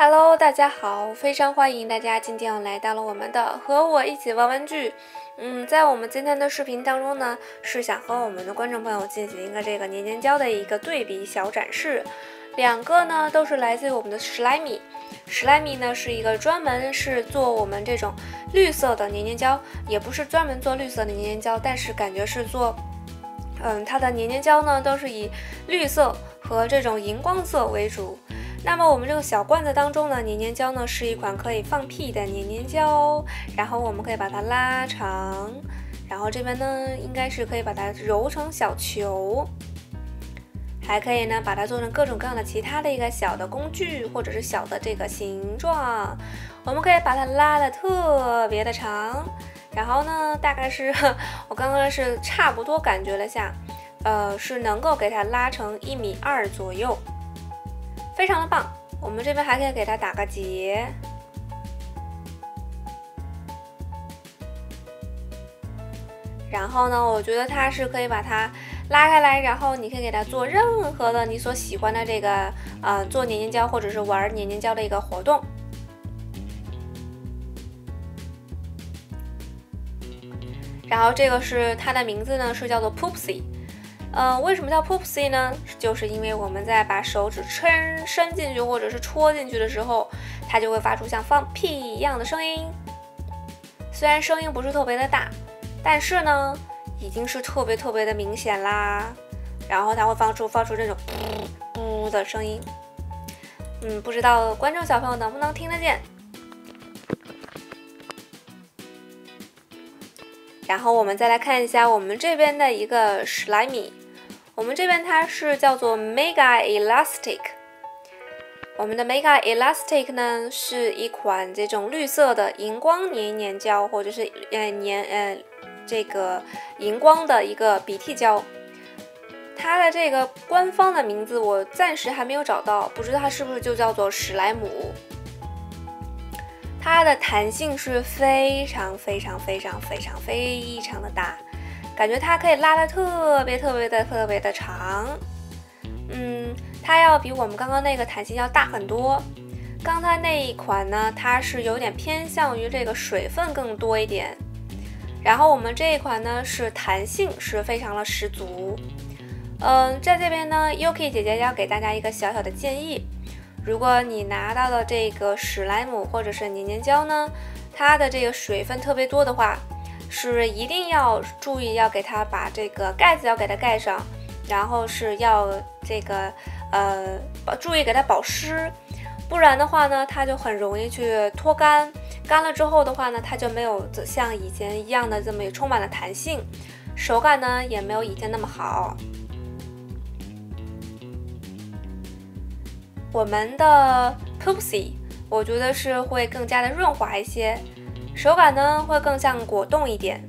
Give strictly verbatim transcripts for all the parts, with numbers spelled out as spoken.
Hello， 大家好，非常欢迎大家今天来到了我们的和我一起玩玩具。嗯，在我们今天的视频当中呢，是想和我们的观众朋友进行一个这个黏黏胶的一个对比小展示。两个呢都是来自于我们的史莱米，史莱米呢是一个专门是做我们这种绿色的黏黏胶，也不是专门做绿色的黏黏胶，但是感觉是做，嗯，它的黏黏胶呢都是以绿色和这种荧光色为主。那么我们这个小罐子当中呢，黏黏胶呢是一款可以放屁的黏黏胶，然后我们可以把它拉长，然后这边呢应该是可以把它揉成小球，还可以呢把它做成各种各样的其他的一个小的工具或者是小的这个形状，我们可以把它拉得特别的长，然后呢大概是我刚刚是差不多感觉了下，呃是能够给它拉成一米二左右。非常的棒，我们这边还可以给它打个结，然后呢，我觉得它是可以把它拉开来，然后你可以给它做任何的你所喜欢的这个呃做黏黏胶或者是玩黏黏胶的一个活动。然后这个是它的名字呢，是叫做 Poopsie。呃，为什么叫 Poopsie 呢？就是因为我们在把手指伸伸进去或者是戳进去的时候，它就会发出像放屁一样的声音。虽然声音不是特别的大，但是呢，已经是特别特别的明显啦。然后它会发出发出这种噗噗的声音。嗯，不知道观众小朋友能不能听得见？然后我们再来看一下我们这边的一个史莱米。我们这边它是叫做 Mega Elastic， 我们的 Mega Elastic 呢是一款这种绿色的荧光黏黏胶，或者是呃黏呃这个荧光的一个鼻涕胶。它的这个官方的名字我暂时还没有找到，不知道它是不是就叫做史莱姆。它的弹性是非常非常非常非常非常的大。感觉它可以拉得特别特别的特别的长，嗯，它要比我们刚刚那个弹性要大很多。刚才那一款呢，它是有点偏向于这个水分更多一点，然后我们这一款呢是弹性是非常的十足。嗯，在这边呢 Yuki 姐姐要给大家一个小小的建议，如果你拿到了这个史莱姆或者是黏黏胶呢，它的这个水分特别多的话，是一定要注意，要给它把这个盖子要给它盖上，然后是要这个呃注意给它保湿，不然的话呢，它就很容易去脱干，干了之后的话呢，它就没有像以前一样的这么充满了弹性，手感呢也没有以前那么好。我们的 Poopsie 我觉得是会更加的润滑一些，手感呢会更像果冻一点。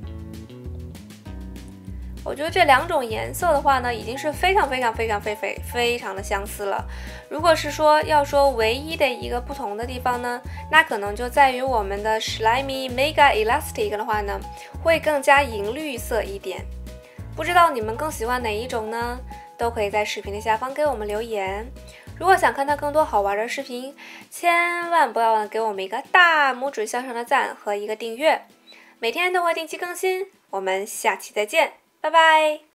我觉得这两种颜色的话呢，已经是非常非常非常非非非常的相似了。如果是说要说唯一的一个不同的地方呢，那可能就在于我们的史莱米 Mega Elastic 的话呢，会更加银绿色一点。不知道你们更喜欢哪一种呢？都可以在视频的下方给我们留言。如果想看到更多好玩的视频，千万不要忘了给我们一个大拇指向上的赞和一个订阅，每天都会定期更新。我们下期再见，拜拜。